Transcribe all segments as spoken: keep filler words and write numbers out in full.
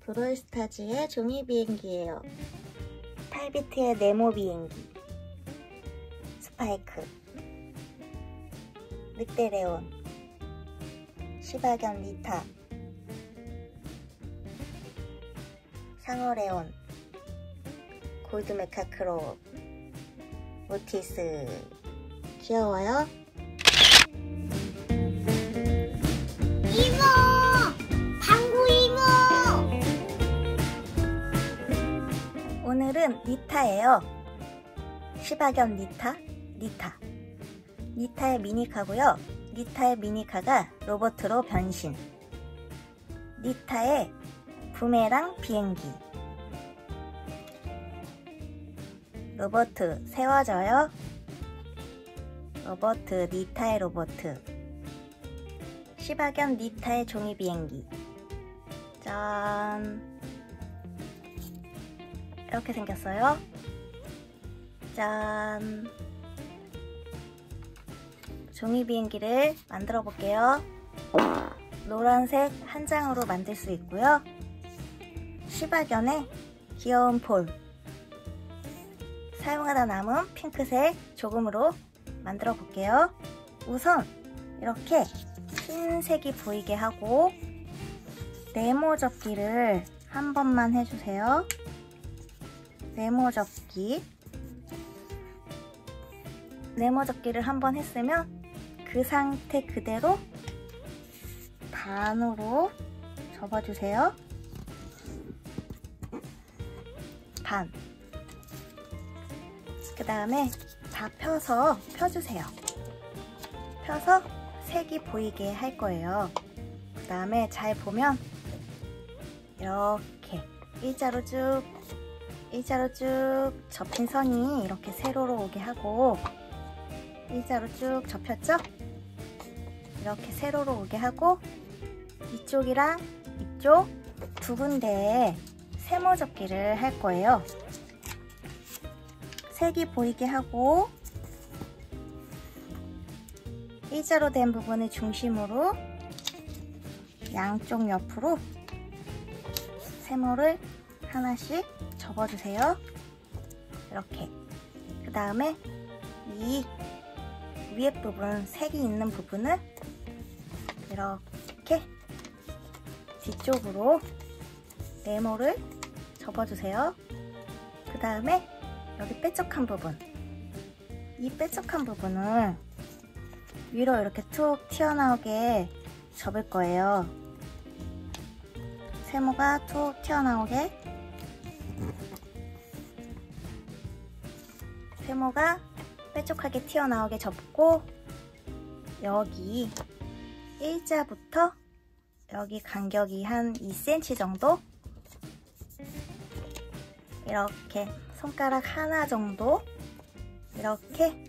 브롤스타즈의 종이 비행기예요. 팔 비트의 네모 비행기, 스파이크, 늑대레온, 시바견 리타, 상어레온, 골드메카크로, 오티스. 귀여워요? 이모! 방구 이모! 오늘은 리타예요. 시바견 리타, 리타. 리타의 미니카고요. 리타의 미니카가 로봇으로 변신. 리타의 부메랑 비행기. 로봇 세워져요. 로봇 리타의 로봇. 시바견 리타의 종이 비행기. 짠. 이렇게 생겼어요. 짠. 종이 비행기를 만들어 볼게요. 노란색 한 장으로 만들 수 있고요. 시바견의 귀여운 볼, 사용하다 남은 핑크색 조금으로 만들어 볼게요. 우선 이렇게 흰색이 보이게 하고 네모 접기를 한 번만 해주세요. 네모 접기. 네모 접기를 한 번 했으면 그 상태 그대로 반으로 접어주세요. 반. 그 다음에 다 펴서 펴주세요. 펴서 색이 보이게 할 거예요. 그 다음에 잘 보면 이렇게 일자로 쭉 일자로 쭉 접힌 선이 이렇게 세로로 오게 하고, 일자로 쭉 접혔죠? 이렇게 세로로 오게 하고, 이쪽이랑 이쪽 두 군데에 세모 접기를 할 거예요. 색이 보이게 하고 일자로 된 부분을 중심으로 양쪽 옆으로 세모를 하나씩 접어주세요. 이렇게. 그 다음에 이 위에 부분, 색이 있는 부분을 이렇게 뒤쪽으로 네모를 접어주세요. 그 다음에 여기 뾰족한 부분, 이 뾰족한 부분을 위로 이렇게 툭 튀어나오게 접을 거예요. 세모가 툭 튀어나오게, 세모가 뾰족하게 튀어나오게 접고, 여기 일자부터 여기 간격이 한 이 센티미터 정도, 이렇게 손가락 하나 정도 이렇게,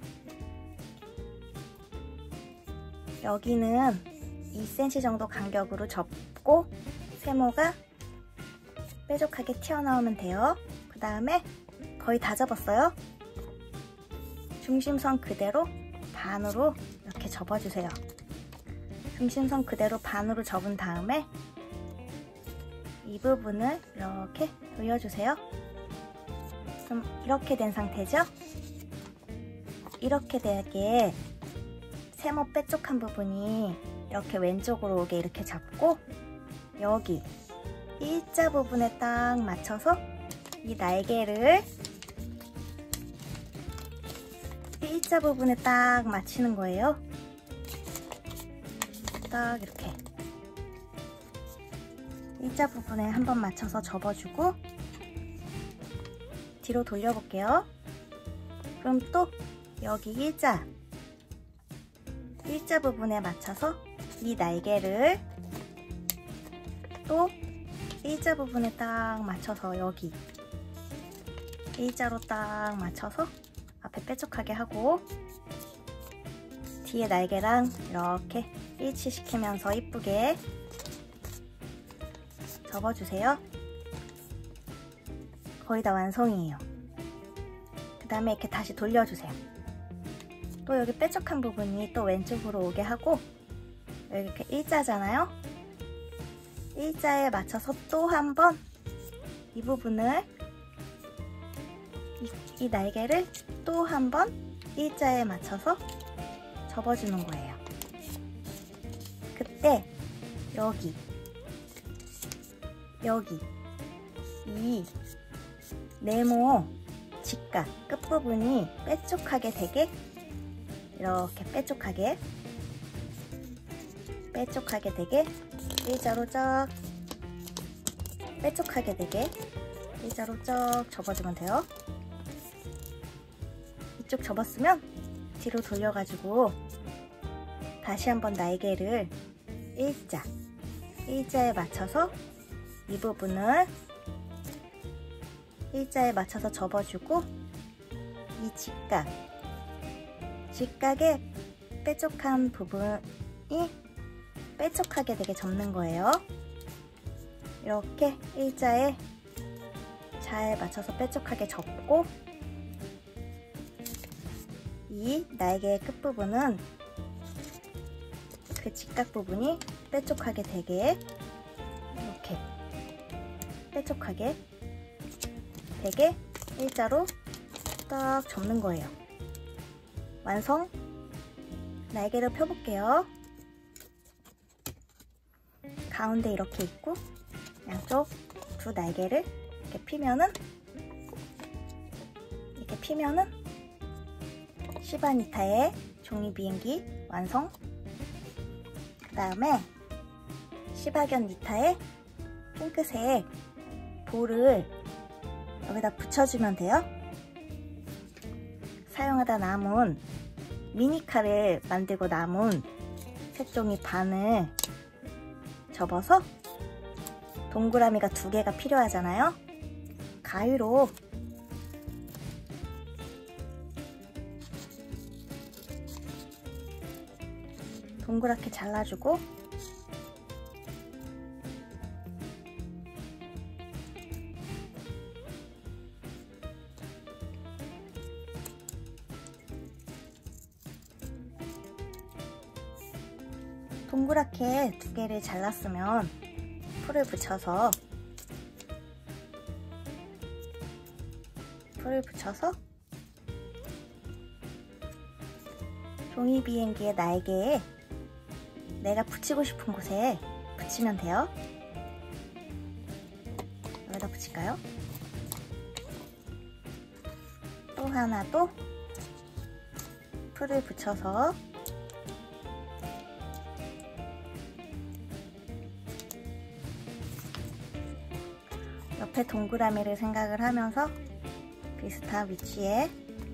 여기는 이 센티미터 정도 간격으로 접고 세모가 뾰족하게 튀어나오면 돼요. 그 다음에 거의 다 접었어요. 중심선 그대로 반으로 이렇게 접어주세요. 중심선 그대로 반으로 접은 다음에 이 부분을 이렇게 돌려주세요. 그럼 이렇게 된 상태죠? 이렇게 되게 세모 뾰족한 부분이 이렇게 왼쪽으로 오게 이렇게 잡고, 여기 일자 부분에 딱 맞춰서 이 날개를 일자 부분에 딱 맞추는 거예요. 딱 이렇게 일자 부분에 한번 맞춰서 접어주고 뒤로 돌려볼게요. 그럼 또 여기 일자 일자 부분에 맞춰서 이 날개를 또 일자 부분에 딱 맞춰서 여기 일자로 딱 맞춰서 앞에 뾰족하게 하고, 뒤에 날개랑 이렇게 일치시키면서 이쁘게 접어주세요. 거의 다 완성이에요. 그 다음에 이렇게 다시 돌려주세요. 또 여기 뾰족한 부분이 또 왼쪽으로 오게 하고, 여기 이렇게 일자잖아요? 일자에 맞춰서 또 한 번 이 부분을 이, 이 날개를 또 한 번 일자에 맞춰서 접어주는 거예요. 그때 여기 여기 이 네모 직각 끝부분이 빼쪽하게 되게 이렇게 빼쪽하게 빼쪽하게 되게 일자로 쫙 빼쪽하게 되게 일자로 쫙 접어주면 돼요. 이쪽 접었으면 뒤로 돌려가지고 다시 한번 날개를 일자 일자에 맞춰서 이 부분을 일자에 맞춰서 접어주고 이 직각 직각의 빼쪽한 부분이 빼쪽하게 되게 접는 거예요. 이렇게 일자에 잘 맞춰서 빼쪽하게 접고 이 날개의 끝부분은 그 직각 부분이 빼쪽하게 되게 이렇게 빼쪽하게 되게 일자로 딱 접는 거예요. 완성! 날개를 펴볼게요. 가운데 이렇게 있고 양쪽 두 날개를 이렇게 피면은 이렇게 피면은 시바니타의 종이 비행기 완성! 그 다음에 시바견 니타의 핑크색 볼을 여기다 붙여주면 돼요. 사용하다 남은 미니카를 만들고 남은 색종이 반을 접어서 동그라미가 두 개가 필요하잖아요. 가위로 동그랗게 잘라주고 동그랗게 두 개를 잘랐으면 풀을 붙여서 풀을 붙여서 종이 비행기의 날개에 내가 붙이고 싶은 곳에 붙이면 돼요. 여기다 붙일까요? 또 하나 또 풀을 붙여서 옆에 동그라미를 생각을 하면서 비슷한 위치에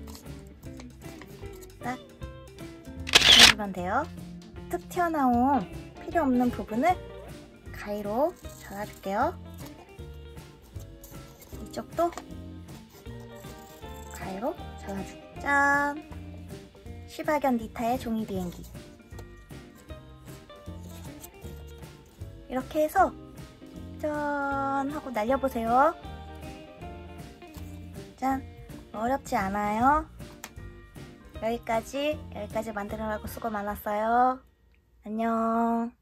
딱 해주면 돼요. 툭 튀어나온 필요 없는 부분을 가위로 잘라줄게요. 이쪽도 가위로 잘라주고 짠! 시바견 니타의 종이 비행기 이렇게 해서 짠! 하고 날려보세요. 짠! 어렵지 않아요. 여기까지 여기까지 만들느라고 수고 많았어요. 안녕.